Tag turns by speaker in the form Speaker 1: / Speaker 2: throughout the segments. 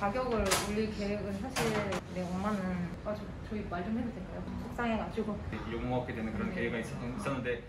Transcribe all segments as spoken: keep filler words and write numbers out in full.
Speaker 1: 가격을 올릴 계획은 사실 네, 엄마는 아, 저, 저희 말 좀 해도 될까요? 속상해가지고
Speaker 2: 욕먹게 되는 그런 네. 계획이 있었, 있었는데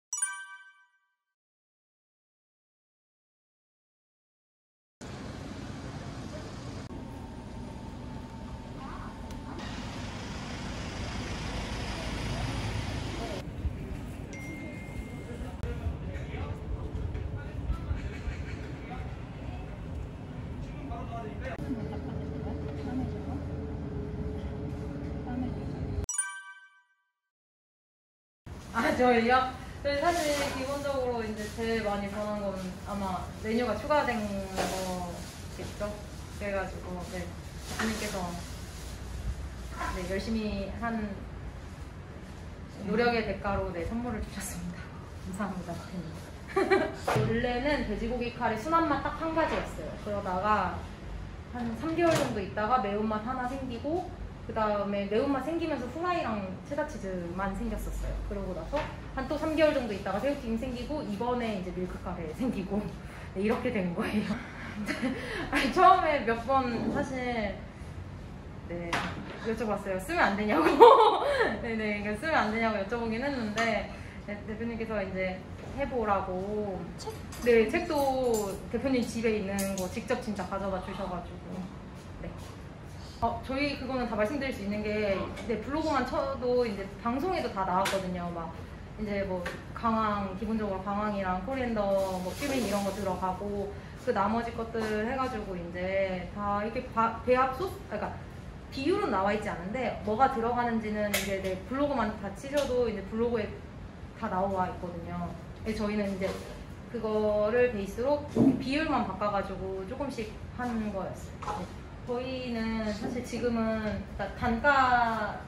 Speaker 1: 아 저희요? 저희 사실 기본적으로 이제 제일 많이 변한 건 아마 메뉴가 추가된 거겠죠? 그래가지고 네 대표님께서 네, 열심히 한 노력의 대가로 네 선물을 주셨습니다. 감사합니다 대표님. 원래는 돼지고기 카레 순한맛 딱 한 가지였어요. 그러다가 한 삼 개월 정도 있다가 매운맛 하나 생기고 그 다음에 매운맛 생기면서 후라이랑 체다치즈만 생겼었어요. 그러고 나서 한 또 삼 개월 정도 있다가 새우튀김 생기고 이번에 이제 밀크카레 생기고 네, 이렇게 된 거예요. 아니, 처음에 몇 번 사실 네 여쭤봤어요. 쓰면 안 되냐고. 네네 그러니까 쓰면 안 되냐고 여쭤보긴 했는데 네, 대표님께서 이제 해보라고 책? 네 책도 대표님 집에 있는 거 직접 진짜 가져다 주셔가지고 네. 어, 저희 그거는 다 말씀드릴 수 있는 게 네, 블로그만 쳐도 이제 방송에도 다 나왔거든요. 막 이제 뭐 강황 기본적으로 강황이랑 코리앤더 뭐 큐민 이런 거 들어가고 그 나머지 것들 해가지고 이제 다 이렇게 바, 배합 소스 그러니까 비율은 나와 있지 않은데 뭐가 들어가는지는 이제 네, 블로그만 다 치셔도 이제 블로그에 다 나와 있거든요. 그래서 저희는 이제 그거를 베이스로 비율만 바꿔가지고 조금씩 하는 거였어요. 네. 저희는 사실 지금은 단가에서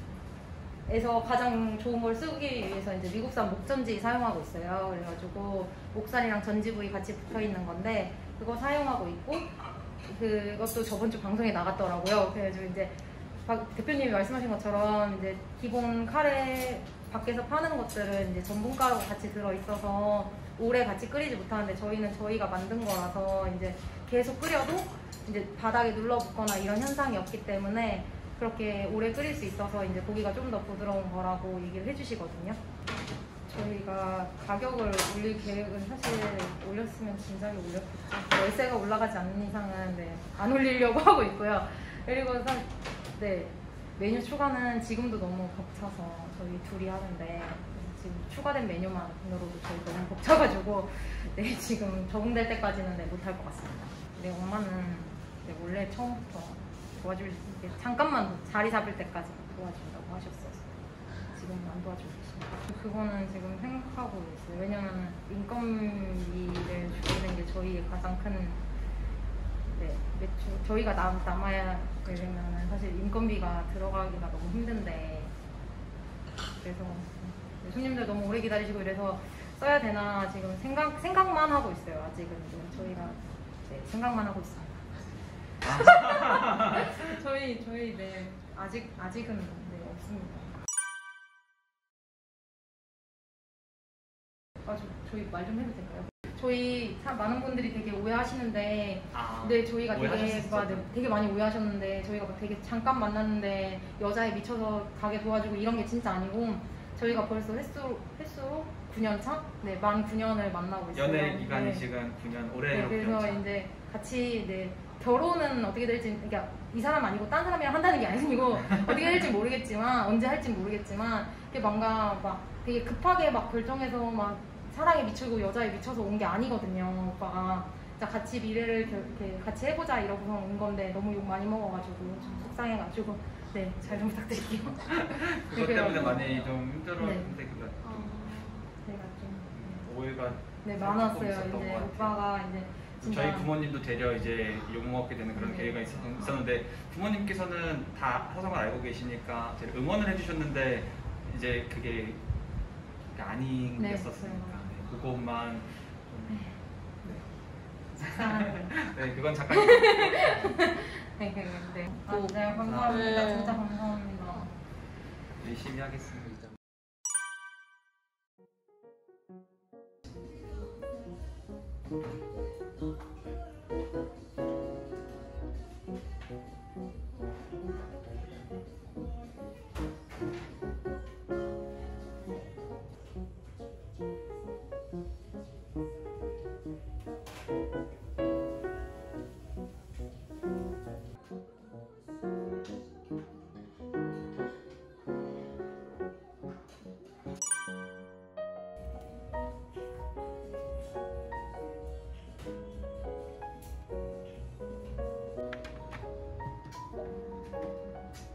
Speaker 1: 가장 좋은 걸 쓰기 위해서 이제 미국산 목전지 사용하고 있어요. 그래가지고 목살이랑 전지부위 같이 붙어 있는 건데 그거 사용하고 있고 그것도 저번 주 방송에 나갔더라고요. 그래가지고 이제 박 대표님이 말씀하신 것처럼 이제 기본 카레 밖에서 파는 것들은 이제 전분가루가 같이 들어 있어서 오래 같이 끓이지 못하는데 저희는 저희가 만든 거라서 이제 계속 끓여도 이제 바닥에 눌러붙거나 이런 현상이 없기 때문에 그렇게 오래 끓일 수 있어서 이제 고기가 좀 더 부드러운 거라고 얘기를 해주시거든요. 저희가 가격을 올릴 계획은 사실 올렸으면 진작에 올렸겠죠. 월세가 올라가지 않는 이상은 네, 안 올리려고 하고 있고요. 그리고 사, 네, 메뉴 추가는 지금도 너무 벅차서 저희 둘이 하는데 지금 추가된 메뉴만으로도 저희 너무 벅차가지고 네, 지금 적응될 때까지는 네, 못할 것 같습니다. 네, 엄마는 네, 원래 처음부터 도와줄 잠깐만 자리 잡을 때까지 도와준다고 하셨어서 지금 안 도와주고 계십니다. 그거는 지금 생각하고 있어요. 왜냐면 인건비를 줄이는 게 저희의 가장 큰 네, 매출 저희가 남, 남아야 되려면 사실 인건비가 들어가기가 너무 힘든데 그래서 손님들 너무 오래 기다리시고 이래서 써야 되나 지금 생각, 생각만 하고 있어요. 아직은 저희가 네, 생각만 하고 있습니다. 저희 저희 네 아직 아직은 네, 없습니다. 아 저, 저희 말 좀 해도 될까요? 저희 참 많은 분들이 되게 오해하시는데
Speaker 2: 아,
Speaker 1: 네 저희가 되게 막, 네, 되게 많이 오해하셨는데 저희가 막 되게 잠깐 만났는데 여자에 미쳐서 가게 도와주고 이런 게 진짜 아니고 저희가 벌써 횟수로 횟수로 구 년 차? 네 만 구 년을 만나고 있어요.
Speaker 2: 연애 기간이
Speaker 1: 네.
Speaker 2: 지금 구 년 올해
Speaker 1: 네, 그래서
Speaker 2: 구 년 차.
Speaker 1: 이제 같이 네 결혼은 어떻게 될지 그러니까 이 사람 아니고 딴 사람이랑 한다는 게 아니고 어떻게 될지 모르겠지만 언제 할지 모르겠지만 그게 뭔가 막 되게 급하게 막 결정해서 막 사랑에 미치고 여자에 미쳐서 온 게 아니거든요. 오빠가 같이 미래를 이렇게 같이 해보자 이러고서 온 건데 너무 욕 많이 먹어가지고 좀 속상해가지고 네 잘 좀 부탁드릴게요.
Speaker 2: 그것 때문에 많이 좀 힘들었는데
Speaker 1: 네.
Speaker 2: 그거
Speaker 1: 어, 제가 좀
Speaker 2: 오해가
Speaker 1: 네 많았어요. 이제 오빠가 이제 진짜
Speaker 2: 저희 부모님도 되려 이제 욕먹게 되는 그런
Speaker 1: 네.
Speaker 2: 계획이 있었는데 부모님께서는 다 사정을 알고 계시니까 저를 응원을 해주셨는데 이제 그게 아닌
Speaker 1: 네,
Speaker 2: 게었으니까 네, 그것만 좀,
Speaker 1: 네.
Speaker 2: 네 그건 작가님
Speaker 1: 네, 네, 네. 아, 네, 감사합니다.
Speaker 3: 네.
Speaker 1: 진짜 감사합니다.
Speaker 2: 열심히 하겠습니다.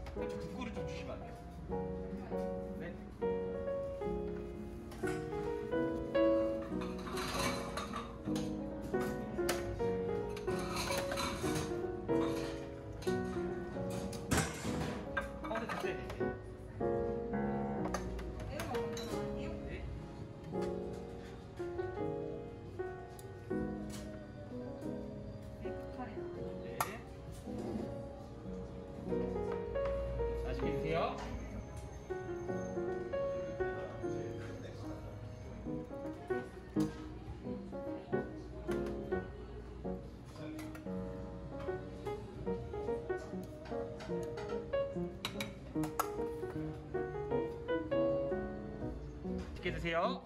Speaker 2: 국물을 좀 주시면 안 돼요? 네. 어, 네, 네, 네.
Speaker 1: 매운 거 먼저 넣을게요.
Speaker 2: 네.
Speaker 1: 메이크 카레 넣을게요.
Speaker 2: 네. 맛있게 드세요. 맛있게 드세요.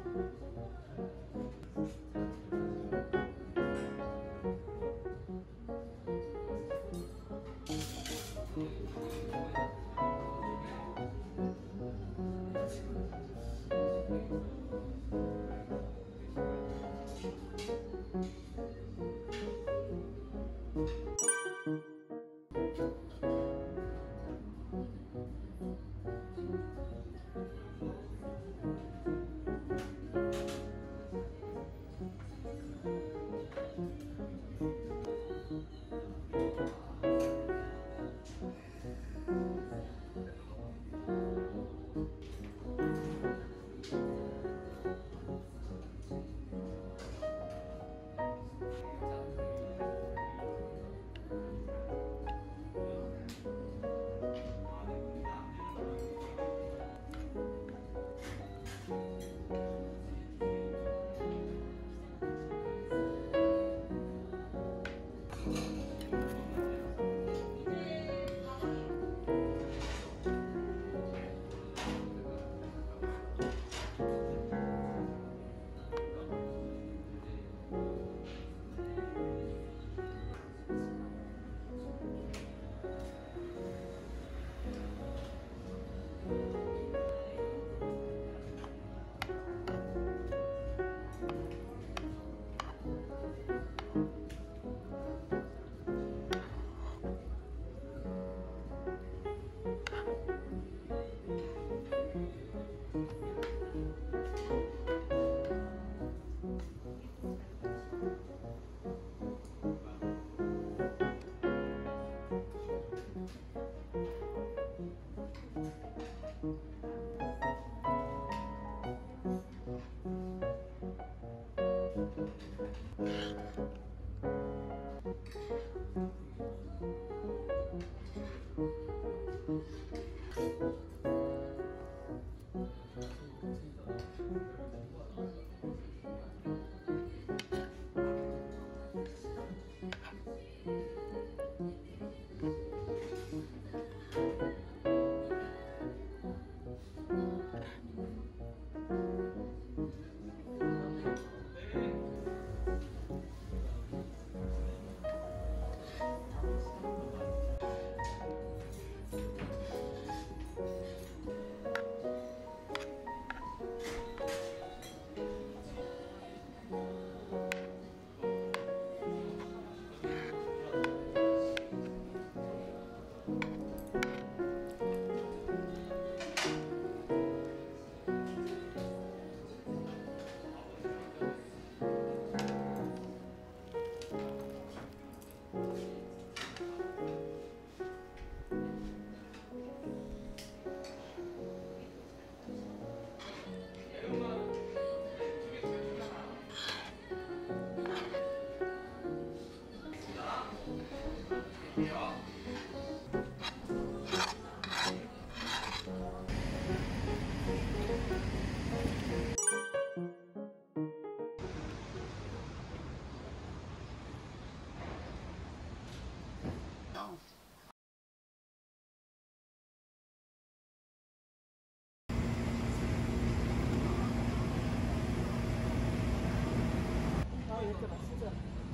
Speaker 1: 이렇게 막 진짜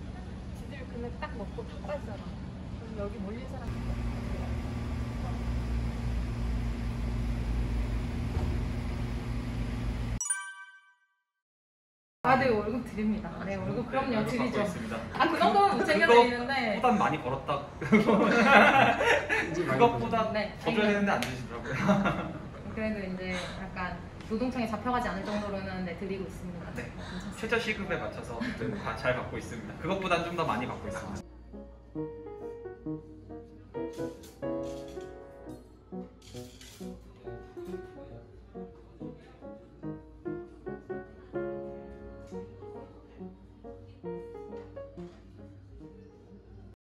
Speaker 1: 지들 금액 딱 먹고 다 빠지잖아. 그럼 여기 몰린 사람 아, 네, 월급 드립니다. 네, 월급
Speaker 2: 네,
Speaker 1: 그럼요,
Speaker 2: 월급
Speaker 1: 드리죠.
Speaker 2: 받고 있습니다.
Speaker 1: 아, 그 정도는 못 챙겨드리는데.
Speaker 2: 그것보단 많이 벌었다.
Speaker 3: 이제 많이
Speaker 2: 그것보다
Speaker 1: 네,
Speaker 2: 더 줘야 되는데 안 주시더라고요.
Speaker 1: 그래도 이제 약간 노동청에 잡혀가지 않을 정도로는 네, 드리고 있습니다.
Speaker 2: 네.
Speaker 1: 괜찮습니다.
Speaker 2: 최저 시급에 맞춰서 다 잘 받고 있습니다. 그것보다 좀 더 많이 받고 있습니다.